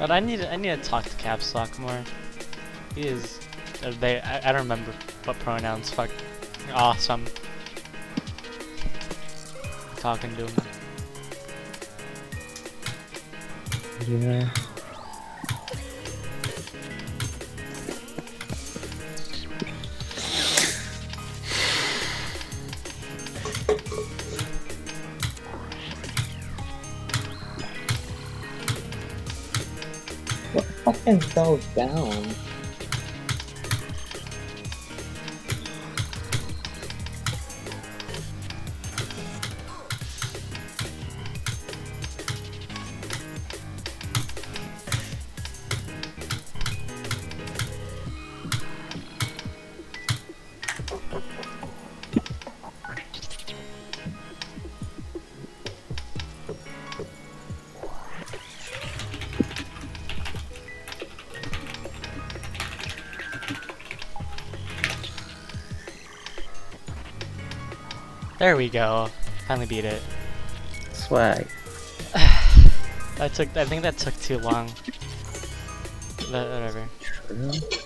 But I need to talk to Caps Lock more. He is, I don't remember what pronouns. Fuck, awesome. Talking to him. Yeah. What fucking fell down? There we go. Finally beat it. Swag. I think that took too long. But whatever. True.